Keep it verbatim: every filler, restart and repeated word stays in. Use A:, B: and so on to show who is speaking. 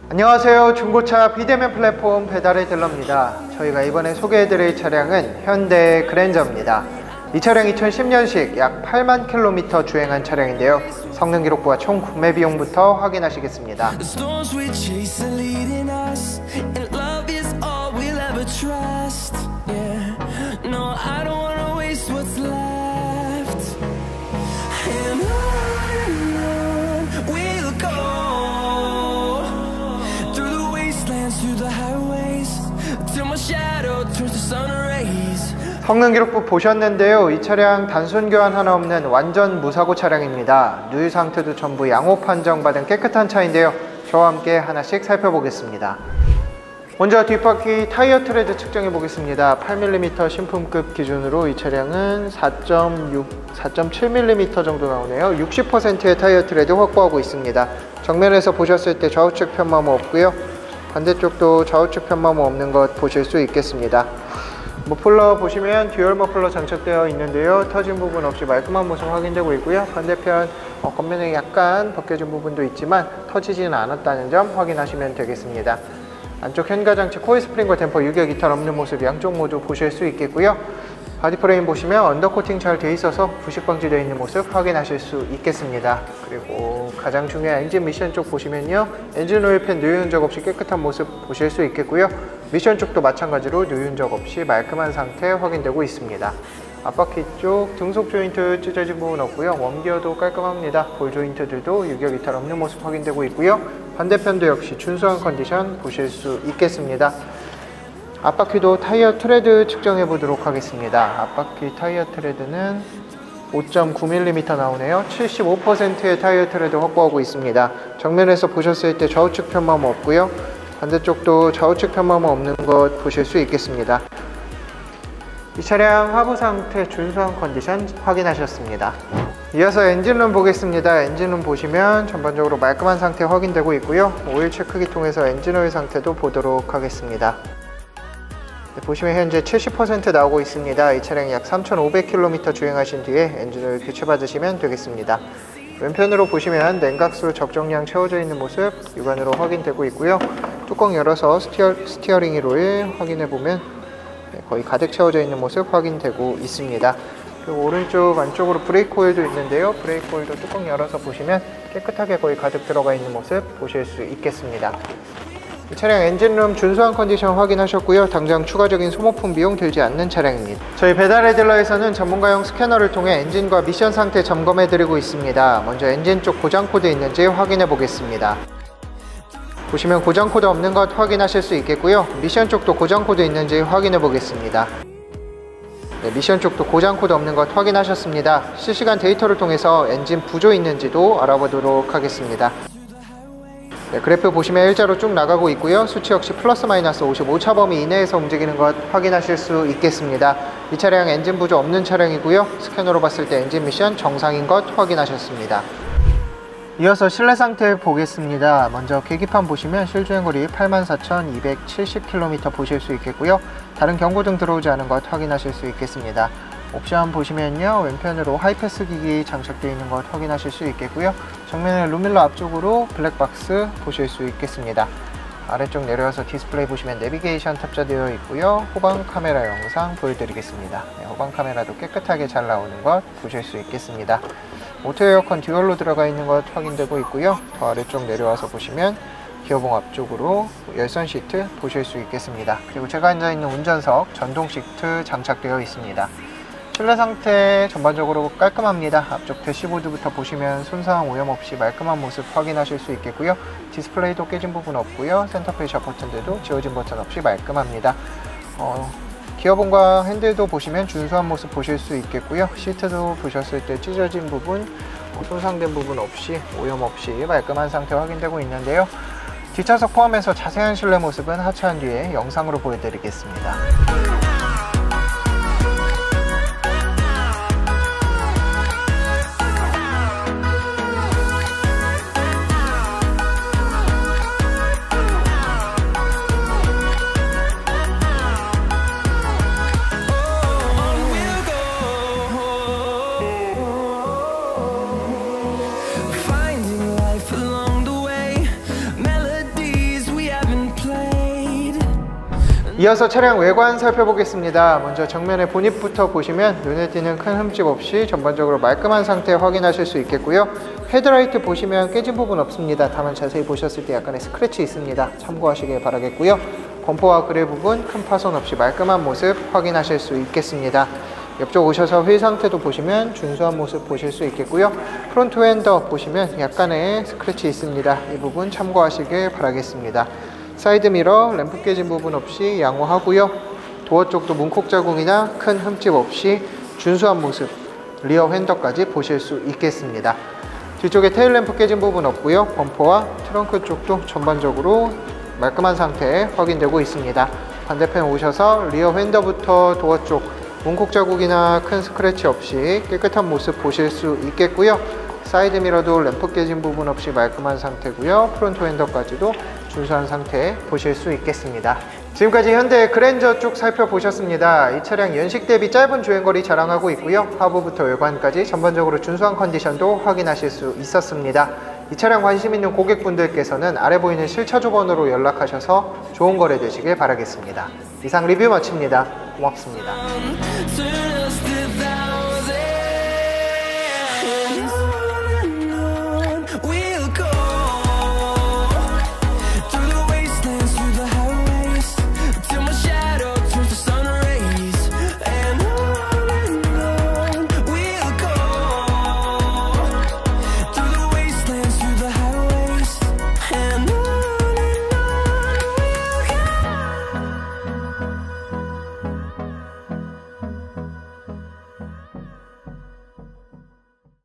A: 안녕하세요. 중고차 비대면 플랫폼 배달의 딜러입니다. 저희가 이번에 소개해드릴 차량은 현대 그랜저입니다. 이 차량 이천십 년식 약 팔만 킬로미터 주행한 차량인데요. 성능 기록부와 총 구매 비용부터 확인하시겠습니다. 성능 기록부 보셨는데요. 이 차량 단순 교환 하나 없는 완전 무사고 차량입니다. 누유 상태도 전부 양호 판정받은 깨끗한 차인데요. 저와 함께 하나씩 살펴보겠습니다. 먼저 뒷바퀴 타이어 트레드 측정해 보겠습니다. 팔 밀리미터 신품급 기준으로 이 차량은 사 점 육, 사 점 칠 밀리미터 정도 나오네요. 육십 퍼센트의 타이어 트레드 확보하고 있습니다. 정면에서 보셨을 때 좌우측 편마모 없고요. 반대쪽도 좌우측 편마모 없는 것 보실 수 있겠습니다. 머플러 보시면 듀얼 머플러 장착되어 있는데요. 터진 부분 없이 말끔한 모습 확인되고 있고요. 반대편 어, 겉면에 약간 벗겨진 부분도 있지만 터지지는 않았다는 점 확인하시면 되겠습니다. 안쪽 현가장치 코일 스프링과 댐퍼 유격 이탈 없는 모습 양쪽 모두 보실 수 있겠고요. 바디프레임 보시면 언더코팅 잘 돼 있어서 부식 방지되어 있는 모습 확인하실 수 있겠습니다. 그리고 가장 중요한 엔진 미션 쪽 보시면요, 엔진 오일팬 누유 흔적 없이 깨끗한 모습 보실 수 있겠고요. 미션 쪽도 마찬가지로 누유 흔적 없이 말끔한 상태 확인되고 있습니다. 앞바퀴 쪽 등속 조인트 찢어진 부분 없고요. 웜기어도 깔끔합니다. 볼 조인트들도 유격 이탈 없는 모습 확인되고 있고요. 반대편도 역시 준수한 컨디션 보실 수 있겠습니다. 앞바퀴도 타이어 트레드 측정해 보도록 하겠습니다. 앞바퀴 타이어 트레드는 오 점 구 밀리미터 나오네요. 칠십오 퍼센트의 타이어 트레드 확보하고 있습니다. 정면에서 보셨을 때 좌우측 편마모 없고요. 반대쪽도 좌우측 편마모 없는 것 보실 수 있겠습니다. 이 차량 하부 상태 준수한 컨디션 확인하셨습니다. 이어서 엔진룸 보겠습니다. 엔진룸 보시면 전반적으로 말끔한 상태 확인되고 있고요. 오일 체크기 통해서 엔진오일 상태도 보도록 하겠습니다. 보시면 현재 칠십 퍼센트 나오고 있습니다. 이 차량이 약 삼천오백 킬로미터 주행하신 뒤에 엔진오일 교체 받으시면 되겠습니다. 왼편으로 보시면 냉각수 적정량 채워져 있는 모습 육안으로 확인되고 있고요. 뚜껑 열어서 스티어, 스티어링 휠 확인해보면 거의 가득 채워져 있는 모습 확인되고 있습니다. 그리고 오른쪽 안쪽으로 브레이크 오일도 있는데요. 브레이크 오일도 뚜껑 열어서 보시면 깨끗하게 거의 가득 들어가 있는 모습 보실 수 있겠습니다. 이 차량 엔진룸 준수한 컨디션 확인하셨고요. 당장 추가적인 소모품 비용 들지 않는 차량입니다. 저희 배달의 딜러에서는 전문가용 스캐너를 통해 엔진과 미션 상태 점검해 드리고 있습니다. 먼저 엔진 쪽 고장 코드 있는지 확인해 보겠습니다. 보시면 고장 코드 없는 것 확인하실 수 있겠고요. 미션 쪽도 고장 코드 있는지 확인해 보겠습니다. 네, 미션 쪽도 고장 코드 없는 것 확인하셨습니다. 실시간 데이터를 통해서 엔진 부조 있는지도 알아보도록 하겠습니다. 네, 그래프 보시면 일자로 쭉 나가고 있고요. 수치 역시 플러스 마이너스 오십오 차 범위 이내에서 움직이는 것 확인하실 수 있겠습니다. 이 차량 엔진 부조 없는 차량이고요. 스캐너로 봤을 때 엔진 미션 정상인 것 확인하셨습니다. 이어서 실내 상태 보겠습니다. 먼저 계기판 보시면 실주행거리 팔만 사천이백칠십 킬로미터 보실 수 있겠고요. 다른 경고등 들어오지 않은 것 확인하실 수 있겠습니다. 옵션 보시면요, 왼편으로 하이패스 기기 장착되어 있는 것 확인하실 수 있겠고요. 정면에 룸밀러 앞쪽으로 블랙박스 보실 수 있겠습니다. 아래쪽 내려와서 디스플레이 보시면 내비게이션 탑재되어 있고요. 후방 카메라 영상 보여드리겠습니다. 네, 후방 카메라도 깨끗하게 잘 나오는 것 보실 수 있겠습니다. 오토 에어컨 듀얼로 들어가 있는 것 확인되고 있고요. 더 아래쪽 내려와서 보시면 기어봉 앞쪽으로 열선 시트 보실 수 있겠습니다. 그리고 제가 앉아있는 운전석 전동 시트 장착되어 있습니다. 실내 상태 전반적으로 깔끔합니다. 앞쪽 대시보드부터 보시면 손상 오염 없이 말끔한 모습 확인하실 수 있겠고요. 디스플레이도 깨진 부분 없고요. 센터페이셜 버튼들도 지워진 버튼 없이 말끔합니다. 어, 기어봉과 핸들도 보시면 준수한 모습 보실 수 있겠고요. 시트도 보셨을 때 찢어진 부분, 손상된 부분 없이 오염 없이 말끔한 상태 확인되고 있는데요. 뒷좌석 포함해서 자세한 실내 모습은 하차한 뒤에 영상으로 보여드리겠습니다. 이어서 차량 외관 살펴보겠습니다. 먼저 정면의 보닛부터 보시면 눈에 띄는 큰 흠집 없이 전반적으로 말끔한 상태 확인하실 수 있겠고요. 헤드라이트 보시면 깨진 부분 없습니다. 다만 자세히 보셨을 때 약간의 스크래치 있습니다. 참고하시길 바라겠고요. 범퍼와 그릴 부분 큰 파손 없이 말끔한 모습 확인하실 수 있겠습니다. 옆쪽 오셔서 휠 상태도 보시면 준수한 모습 보실 수 있겠고요. 프론트 휀더 보시면 약간의 스크래치 있습니다. 이 부분 참고하시길 바라겠습니다. 사이드 미러 램프 깨진 부분 없이 양호하고요. 도어 쪽도 문콕 자국이나 큰 흠집 없이 준수한 모습, 리어 휀더까지 보실 수 있겠습니다. 뒤쪽에 테일 램프 깨진 부분 없고요. 범퍼와 트렁크 쪽도 전반적으로 말끔한 상태 확인되고 있습니다. 반대편 오셔서 리어 휀더부터 도어 쪽 문콕 자국이나 큰 스크래치 없이 깨끗한 모습 보실 수 있겠고요. 사이드 미러도 램프 깨진 부분 없이 말끔한 상태고요. 프론트 휀더까지도 준수한 상태 보실 수 있겠습니다. 지금까지 현대 그랜저 쭉 살펴보셨습니다. 이 차량 연식 대비 짧은 주행거리 자랑하고 있고요. 하부부터 외관까지 전반적으로 준수한 컨디션도 확인하실 수 있었습니다. 이 차량 관심 있는 고객분들께서는 아래 보이는 실차주 번호로 연락하셔서 좋은 거래 되시길 바라겠습니다. 이상 리뷰 마칩니다. 고맙습니다.